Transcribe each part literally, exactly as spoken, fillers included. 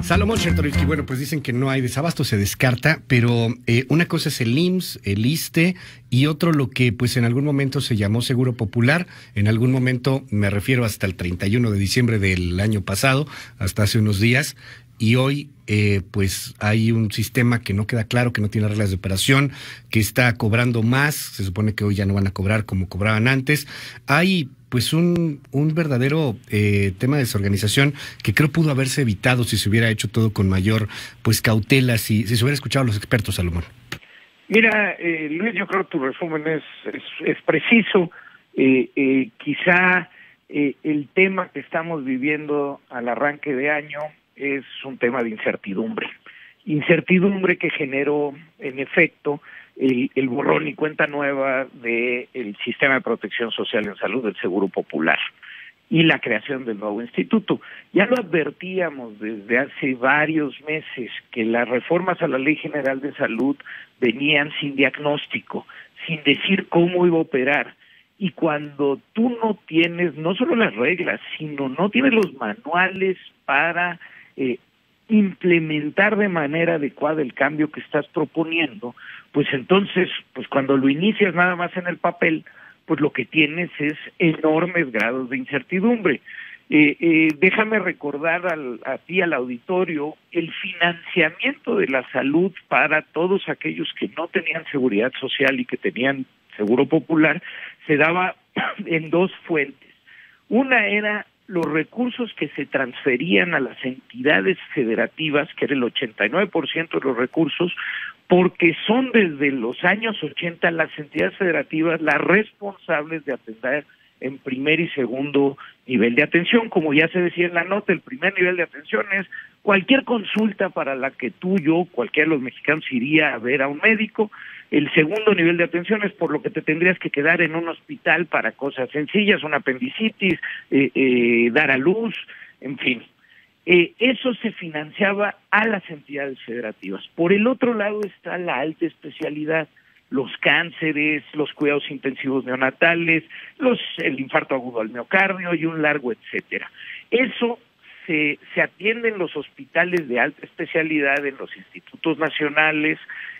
Salomón Chertorivsky, bueno, pues dicen que no hay desabasto, se descarta, pero eh, una cosa es el I M S S, el ISSSTE, y otro lo que pues en algún momento se llamó Seguro Popular, en algún momento, me refiero hasta el treinta y uno de diciembre del año pasado, hasta hace unos días, y hoy eh, pues hay un sistema que no queda claro, que no tiene reglas de operación, que está cobrando más, se supone que hoy ya no van a cobrar como cobraban antes. Hay pues un, un verdadero eh, tema de desorganización que creo pudo haberse evitado si se hubiera hecho todo con mayor pues cautela, si, si se hubiera escuchado a los expertos, Salomón. Mira, eh, Luis, yo creo que tu resumen es, es, es preciso. Eh, eh, quizá eh, el tema que estamos viviendo al arranque de año es un tema de incertidumbre. Incertidumbre que generó, en efecto, el, el borrón y cuenta nueva del sistema de protección social en salud del Seguro Popular y la creación del nuevo instituto. Ya lo advertíamos desde hace varios meses que las reformas a la Ley General de Salud venían sin diagnóstico, sin decir cómo iba a operar. Y cuando tú no tienes no solo las reglas, sino no tienes los manuales para eh, implementar de manera adecuada el cambio que estás proponiendo, pues entonces, pues cuando lo inicias nada más en el papel, pues lo que tienes es enormes grados de incertidumbre. Eh, eh, déjame recordar al, a ti, al auditorio, el financiamiento de la salud para todos aquellos que no tenían seguridad social y que tenían Seguro Popular, se daba en dos fuentes. Una era los recursos que se transferían a las entidades federativas, que era el ochenta y nueve por ciento de los recursos, porque son desde los años ochenta las entidades federativas las responsables de atender en primer y segundo nivel de atención. Como ya se decía en la nota, el primer nivel de atención es cualquier consulta para la que tú, yo, cualquiera de los mexicanos iría a ver a un médico. El segundo nivel de atención es por lo que te tendrías que quedar en un hospital para cosas sencillas, una apendicitis, eh, eh, dar a luz, en fin. Eh, eso se financiaba a las entidades federativas. Por el otro lado está la alta especialidad, los cánceres, los cuidados intensivos neonatales, los el infarto agudo al miocardio y un largo etcétera. Eso se, se atiende en los hospitales de alta especialidad, en los institutos nacionales,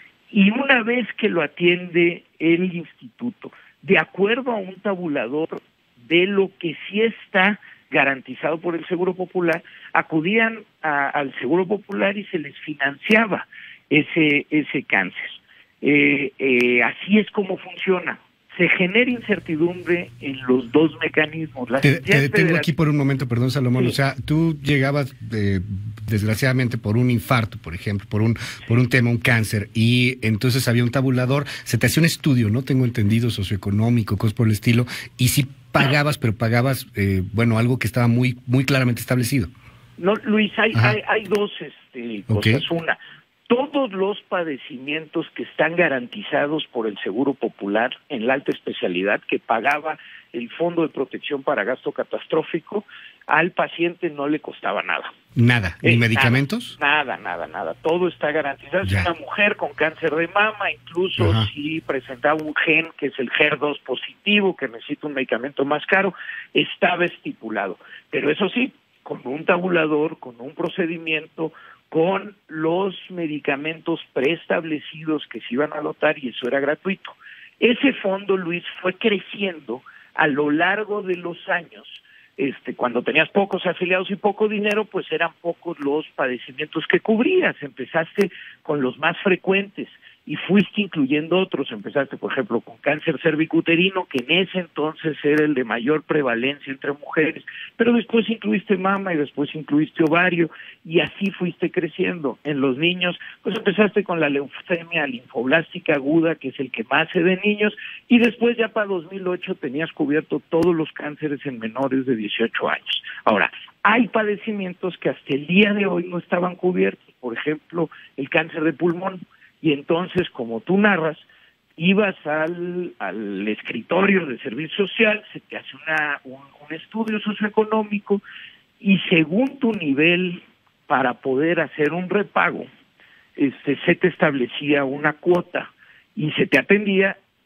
y una vez que lo atiende el instituto, de acuerdo a un tabulador de lo que sí está garantizado por el Seguro Popular, acudían a, al Seguro Popular y se les financiaba ese, ese cáncer. Eh, eh, así es como funciona. Se genera incertidumbre en los dos mecanismos. Las te, te detengo aquí por un momento, perdón, Salomón. Sí. O sea, tú llegabas, eh, desgraciadamente, por un infarto, por ejemplo, por un, sí. por un tema, un cáncer, y entonces había un tabulador, se te hacía un estudio, ¿no? Tengo entendido, socioeconómico, cosas por el estilo, y sí pagabas, pero pagabas, eh, bueno, algo que estaba muy, muy claramente establecido. No, Luis, hay, hay, hay dos este, cosas. Okay. Una, todos los padecimientos que están garantizados por el Seguro Popular en la alta especialidad, que pagaba el Fondo de Protección para Gasto Catastrófico, al paciente no le costaba nada. ¿Nada? ¿Ni eh, medicamentos? Nada, nada, nada. Todo está garantizado. Ya. Es una mujer con cáncer de mama, incluso Ajá. si presentaba un gen, que es el H E R dos positivo, que necesita un medicamento más caro, estaba estipulado. Pero eso sí, con un tabulador, con un procedimiento, con los medicamentos preestablecidos que se iban a dotar, y eso era gratuito. Ese fondo, Luis, fue creciendo a lo largo de los años. Este, cuando tenías pocos afiliados y poco dinero, pues eran pocos los padecimientos que cubrías. Empezaste con los más frecuentes y fuiste incluyendo otros. Empezaste, por ejemplo, con cáncer cervicuterino, que en ese entonces era el de mayor prevalencia entre mujeres, pero después incluiste mama y después incluiste ovario, y así fuiste creciendo. En los niños, pues empezaste con la leucemia linfoblástica aguda, que es el que más se ve en niños, y después ya para dos mil ocho tenías cubierto todos los cánceres en menores de dieciocho años. Ahora, hay padecimientos que hasta el día de hoy no estaban cubiertos, por ejemplo, el cáncer de pulmón. Y entonces, como tú narras, ibas al, al escritorio de servicio social, se te hace una, un, un estudio socioeconómico, y según tu nivel para poder hacer un repago, este, se te establecía una cuota y se te atendía,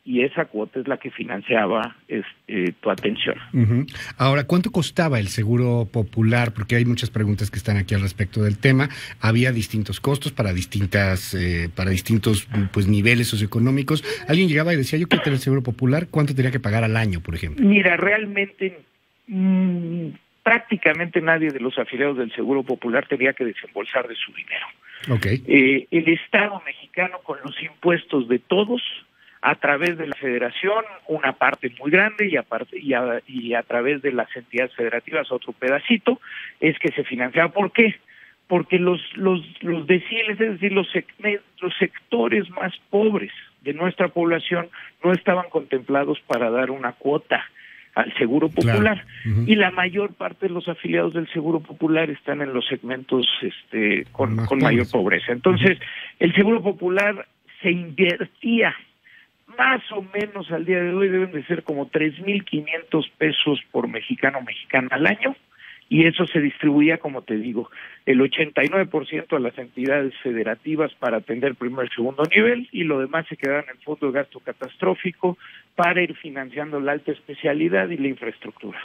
y esa cuota es la que financiaba este, tu atención. Uh-huh. Ahora, ¿cuánto costaba el seguro popular? Porque hay muchas preguntas que están aquí al respecto del tema. Había distintos costos para distintas, eh, para distintos pues niveles socioeconómicos. Alguien llegaba y decía, yo quiero tener el seguro popular, ¿cuánto tenía que pagar al año, por ejemplo? Mira, realmente mmm, prácticamente nadie de los afiliados del Seguro Popular tenía que desembolsar de su dinero. Okay. Eh, el Estado mexicano, con los impuestos de todos, a través de la Federación, una parte muy grande, y, aparte, y, a, y a través de las entidades federativas, otro pedacito, es que se financiaba. ¿Por qué? Porque los los los deciles, es decir, los, los sectores más pobres de nuestra población no estaban contemplados para dar una cuota al Seguro Popular. Claro. Uh-huh. Y la mayor parte de los afiliados del Seguro Popular están en los segmentos este con, con mayor pobreza. Entonces, uh-huh. el Seguro Popular se invertía más o menos al día de hoy, deben de ser como tres mil quinientos pesos por mexicano o mexicana al año, y eso se distribuía, como te digo, el ochenta y nueve por ciento a las entidades federativas para atender primer y segundo nivel, y lo demás se quedaba en el fondo de gasto catastrófico para ir financiando la alta especialidad y la infraestructura.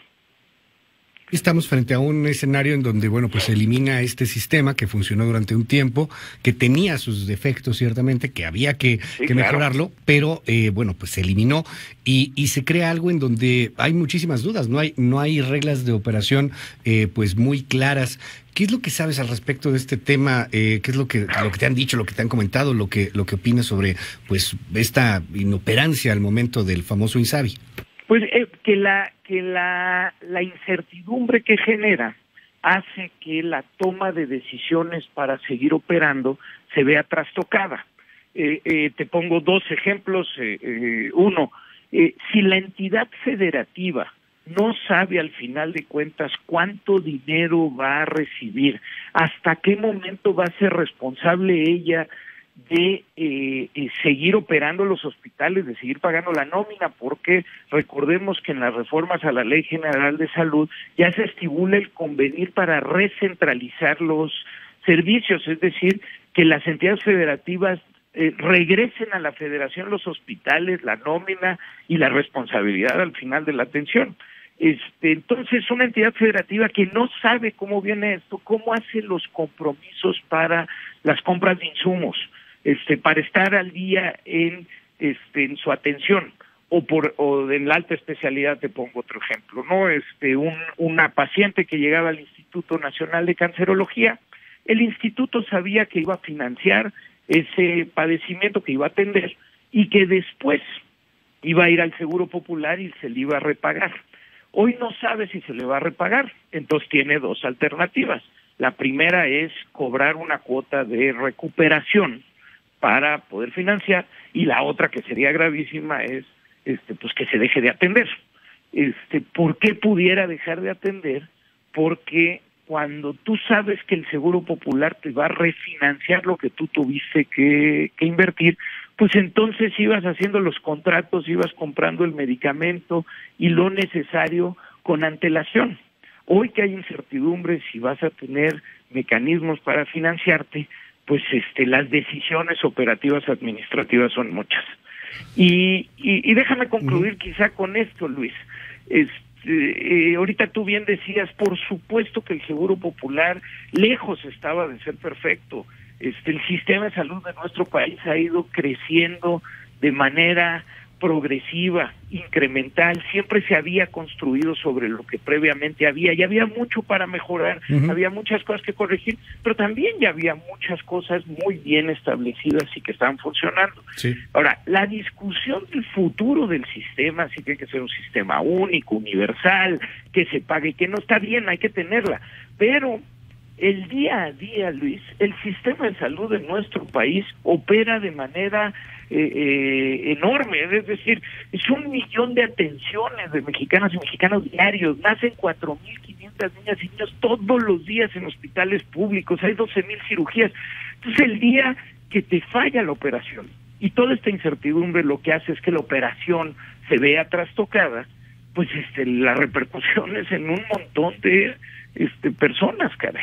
Estamos frente a un escenario en donde, bueno, pues se elimina este sistema que funcionó durante un tiempo, que tenía sus defectos ciertamente, que había que, sí, que mejorarlo, claro. pero eh, bueno, pues se eliminó y, y se crea algo en donde hay muchísimas dudas, no hay, no hay reglas de operación eh, pues muy claras. ¿Qué es lo que sabes al respecto de este tema? Eh, ¿Qué es lo que, lo que te han dicho, lo que te han comentado, lo que, lo que opinas sobre pues esta inoperancia al momento del famoso INSABI? Pues eh, que la que la, la incertidumbre que genera hace que la toma de decisiones para seguir operando se vea trastocada. Eh, eh, te pongo dos ejemplos. Eh, eh, uno, eh, si la entidad federativa no sabe al final de cuentas cuánto dinero va a recibir, hasta qué momento va a ser responsable ella de eh, eh, seguir operando los hospitales, de seguir pagando la nómina, porque recordemos que en las reformas a la Ley General de Salud ya se estipula el convenir para recentralizar los servicios, es decir, que las entidades federativas eh, regresen a la Federación los hospitales, la nómina y la responsabilidad al final de la atención. Este, entonces, una entidad federativa que no sabe cómo viene esto, cómo hace los compromisos para las compras de insumos, este, para estar al día en, este, en su atención, o por o en la alta especialidad, te pongo otro ejemplo, ¿no? Este, un, una paciente que llegaba al Instituto Nacional de Cancerología, el instituto sabía que iba a financiar ese padecimiento, que iba a atender, y que después iba a ir al Seguro Popular y se le iba a repagar. Hoy no sabe si se le va a repagar, entonces tiene dos alternativas. La primera es cobrar una cuota de recuperación para poder financiar, y la otra, que sería gravísima, es este pues que se deje de atender. Este, ¿por qué pudiera dejar de atender? Porque cuando tú sabes que el Seguro Popular te va a refinanciar lo que tú tuviste que, que invertir, pues entonces ibas haciendo los contratos, ibas comprando el medicamento y lo necesario con antelación. Hoy que hay incertidumbre si vas a tener mecanismos para financiarte, pues este las decisiones operativas administrativas son muchas. Y, y, y déjame concluir quizá con esto, Luis. Este, eh, ahorita tú bien decías, por supuesto que el Seguro Popular lejos estaba de ser perfecto. Este, el sistema de salud de nuestro país ha ido creciendo de manera progresiva, incremental, siempre se había construido sobre lo que previamente había, y había mucho para mejorar, uh-huh. había muchas cosas que corregir, pero también ya había muchas cosas muy bien establecidas y que estaban funcionando. Sí. Ahora, la discusión del futuro del sistema, si tiene que ser un sistema único, universal, que se pague y que no, está bien, hay que tenerla, pero el día a día, Luis, el sistema de salud de nuestro país opera de manera eh, eh, enorme, es decir, es un millón de atenciones de mexicanas y mexicanos diarios, nacen cuatro mil quinientas niñas y niños todos los días en hospitales públicos, hay doce mil cirugías. Entonces, el día que te falla la operación y toda esta incertidumbre lo que hace es que la operación se vea trastocada, pues este, la repercusión es en un montón de este, personas, caray.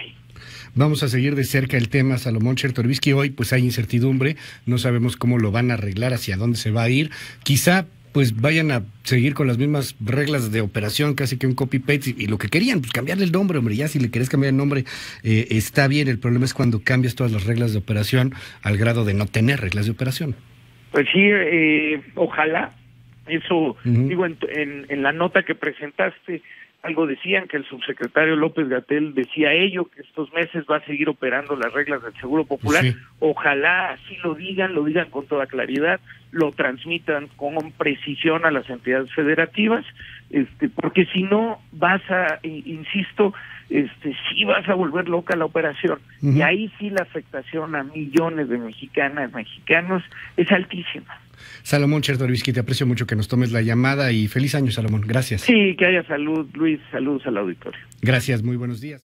Vamos a seguir de cerca el tema, Salomón Chertorivsky. Hoy pues hay incertidumbre, no sabemos cómo lo van a arreglar, hacia dónde se va a ir. Quizá pues vayan a seguir con las mismas reglas de operación, casi que un copy-paste, y, y lo que querían, pues cambiarle el nombre, hombre, ya si le querés cambiar el nombre, eh, está bien. El problema es cuando cambias todas las reglas de operación al grado de no tener reglas de operación. Pues sí, eh, ojalá, eso, uh-huh. digo, en, en, en la nota que presentaste, algo decían que el subsecretario López-Gatell decía ello, que estos meses va a seguir operando las reglas del Seguro Popular. Sí. Ojalá así lo digan, lo digan con toda claridad, lo transmitan con precisión a las entidades federativas, este, porque si no vas a, insisto, este, sí vas a volver loca la operación. Uh-huh. Y ahí sí la afectación a millones de mexicanas, mexicanos es altísima. Salomón Chertorivsky, te aprecio mucho que nos tomes la llamada y feliz año, Salomón. Gracias. Sí, que haya salud, Luis. Saludos al auditorio. Gracias, muy buenos días.